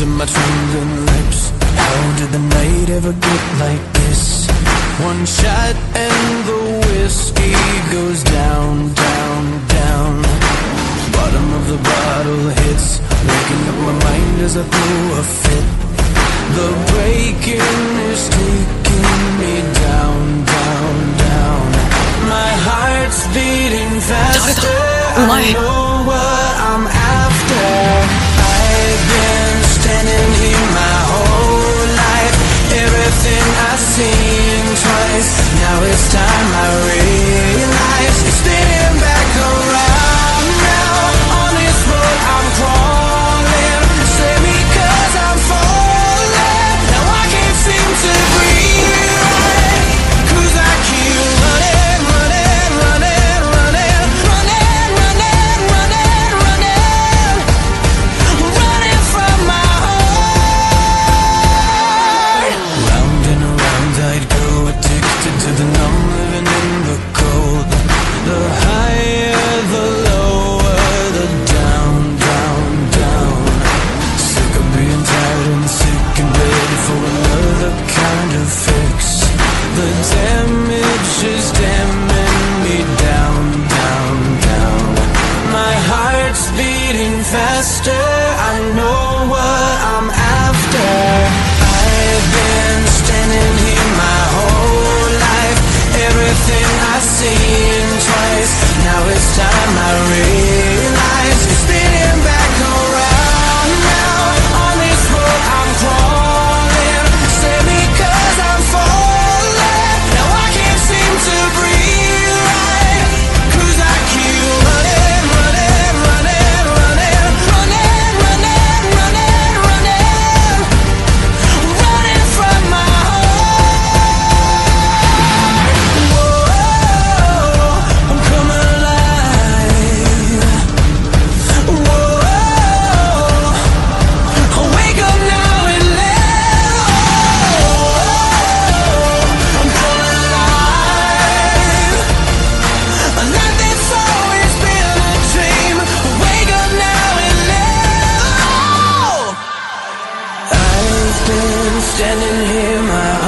to my trembling lips. How did the night ever get like this? One shot and the whiskey goes down, down, down. Bottom of the bottle hits, waking up my mind as I throw a fit. The breaking is taking me down, down, down. My heart's beating faster, I know what I'm after. I've been standing here my whole life, everything I've seen twice. Now it's time I realize it's spinning back around now. On this road I'm crawling, save me 'cause I'm falling. Now I can't seem to breathe right, 'cause I keep running, running, running, running, running, running, running, running, running from my heart. Round and around I'd go, addicted to the numb, living in the cold. The higher, the lower, the down, down, down. Sick of being tired and sick and ready for another kind of fix. The damage is damning me down, down, down. My heart's beating faster, I know what I'm after. I've been standing here my whole life, everything I've seen twice. Now it's time I realize it's spinning back around now. On this road I'm crawling, save me 'cause I'm falling. Now I can't seem to breathe right, 'cause I keep running, running, running, running, running, running, running, running, running from my heart. Whoa, I'm coming alive. Whoa, I'll wake up now and live. I'm coming alive. A life that's always been a dream. Wake up now and live. I've been standing here my